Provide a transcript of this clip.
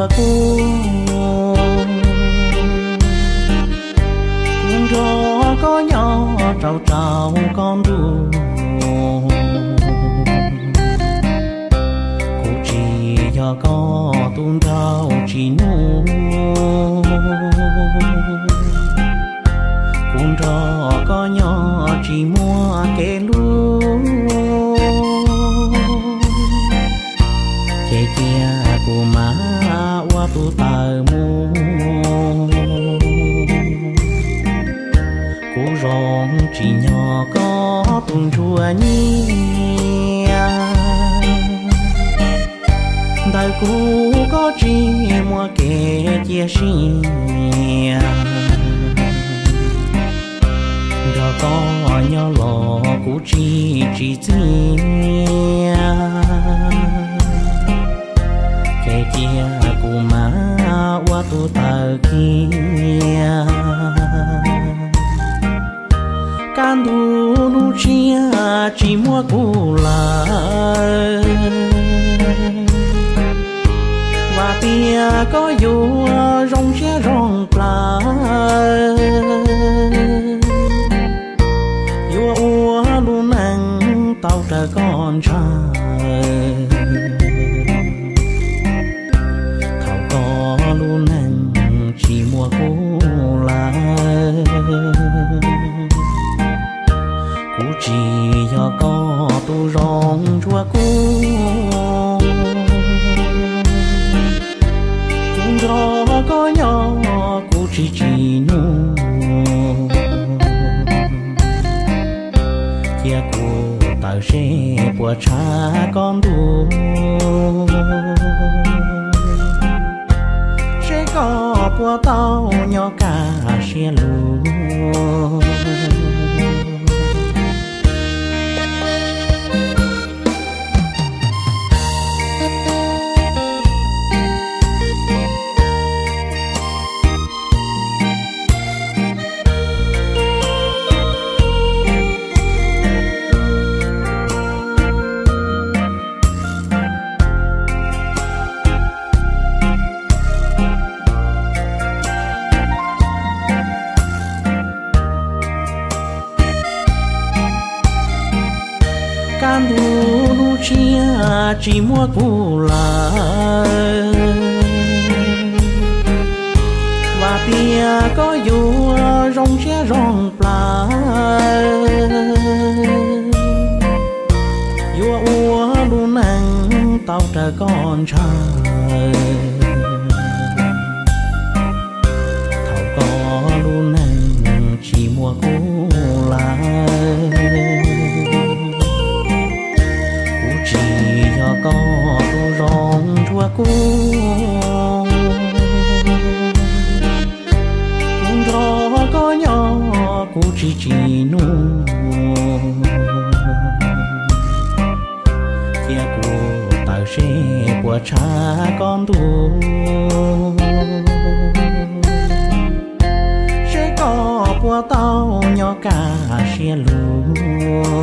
chùa cũng cho có nhỏ trâu trâu con đu cô chỉ cho có tuôn trâu chỉ nu cũng cho có nhỏ chỉ mua cái lúa che che của má qua tu tờ mu cô rong chỉ nhỏ có tuôn chua nhia đời cô có chỉ mua kẻ chia xin cho có nhỏ lò cô chỉ chia kẻ chia của má qua tu tờ kia can du nu chia chỉ mua cù là và tia có dù rong chia rong pla dù ua luôn nắng tàu trời con trai thảo có luôn nắng chỉ mua cù là cú chỉ cho có tu rong chua cũng cho có nhỏ cú chỉ nu chia cú tao sẽ bùa cha con đu sẽ có bùa tao nhỏ cả xe lú can du nu chia chỉ mua cù là và tia có dù rong chia rong pla dù ua luôn nắng tàu trời con trai thảo có luôn nắng chỉ mua cù là có tu rong chua cũng cho có nhỏ cô chỉ nu chia của tao sẽ của cha con tu sẽ có của tao nhỏ cả xe lú